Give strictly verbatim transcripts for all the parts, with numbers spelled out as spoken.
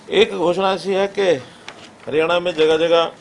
एक घोषणा ऐसी है कि हरियाणा में जगह जगह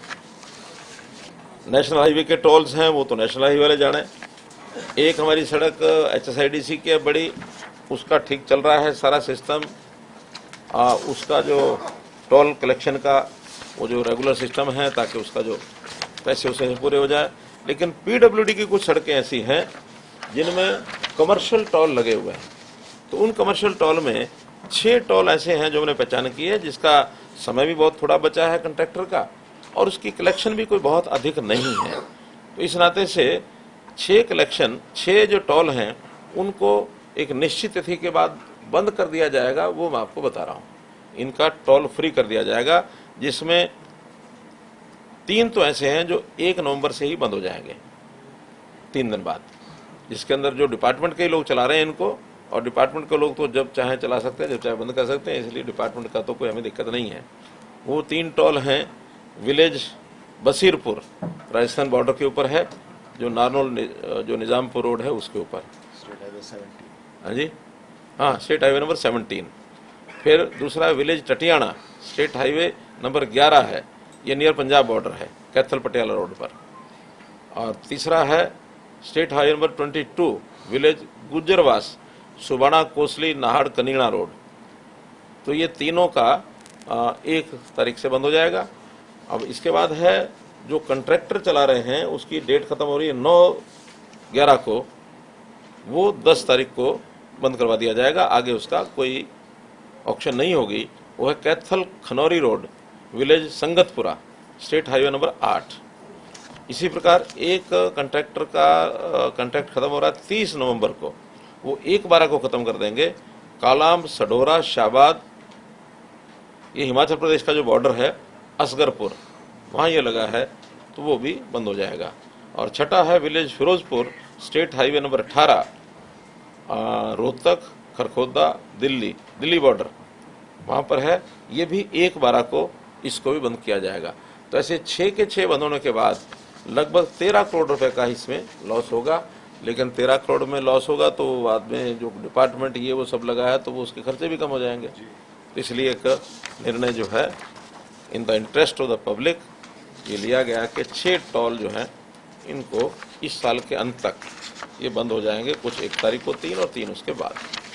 नेशनल हाईवे के टोल्स हैं, वो तो नेशनल हाईवे वाले जाने। एक हमारी सड़क H S I D C की है बड़ी, उसका ठीक चल रहा है सारा सिस्टम। आ, उसका जो टोल कलेक्शन का वो जो रेगुलर सिस्टम है, ताकि उसका जो पैसे उसे पूरे हो जाए। लेकिन पी डब्ल्यू डी की कुछ सड़कें ऐसी हैं जिनमें कमर्शियल टोल लगे हुए हैं। तो उन कमर्शियल टोल में छः टोल ऐसे हैं जो हमने पहचान की है, जिसका समय भी बहुत थोड़ा बचा है कंट्रैक्टर का, और उसकी कलेक्शन भी कोई बहुत अधिक नहीं है। तो इस नाते से छः कलेक्शन छः जो टोल हैं उनको एक निश्चित तिथि के बाद बंद कर दिया जाएगा। वो मैं आपको बता रहा हूँ, इनका टोल फ्री कर दिया जाएगा, जिसमें तीन तो ऐसे हैं जो एक नवंबर से ही बंद हो जाएंगे, तीन दिन बाद, जिसके अंदर जो डिपार्टमेंट के लोग चला रहे हैं इनको, और डिपार्टमेंट के लोग तो जब चाहे चला सकते हैं, जब चाहे बंद कर सकते हैं, इसलिए डिपार्टमेंट का तो कोई हमें दिक्कत नहीं है। वो तीन टोल हैं, विलेज बसीरपुर राजस्थान बॉर्डर के ऊपर है, जो नारनौल जो निज़ामपुर रोड है उसके ऊपर, हाँ जी, हाँ, स्टेट हाईवे नंबर सेवनटीन। फिर दूसरा village Tatiana state highway number ग्यारह है, ये नियर पंजाब बॉर्डर है, कैथल पटियाला रोड पर। और तीसरा है state highway number twenty two village Gujjarwas Subana Kosli Nahar Kanina road. तो ये तीनों का एक तारीख से बंद हो जाएगा। अब इसके बाद है जो कंट्रैक्टर चला रहे हैं उसकी डेट खत्म हो रही है नौ ग्यारह को, वो दस तारीख को बंद करवा दिया जाएगा। आगे उसका कोई ऑप्शन नहीं होगी। वो है Kaithal Khanauri road village Sangatpura state highway number आठ। इसी प्रकार एक कंट्रैक्टर का कंट्रैक्ट खत्म हो रहा है तीस नवंबर को, वो एक बारह को ख़त्म कर देंगे। कालाम सडोरा शाबाद, ये हिमाचल प्रदेश का जो बॉर्डर है, असगरपुर, वहाँ ये लगा है, तो वो भी बंद हो जाएगा। और छठा है village Ferozepur state highway number अठारह, रोहतक खरखोदा दिल्ली दिल्ली बॉर्डर, वहाँ पर है। ये भी एक बारह को इसको भी बंद किया जाएगा। तो ऐसे छः के छः बंद होने के बाद लगभग तेरह करोड़ रुपए का इसमें लॉस होगा। लेकिन तेरह करोड़ में लॉस होगा तो बाद में जो डिपार्टमेंट ये वो सब लगा है, तो वो उसके खर्चे भी कम हो जाएंगे। तो इसलिए एक निर्णय जो है in the interest of the public ये लिया गया कि छः टोल जो हैं इनको इस साल के अंत तक ये बंद हो जाएंगे, कुछ एक तारीख को तीन और तीन उसके बाद।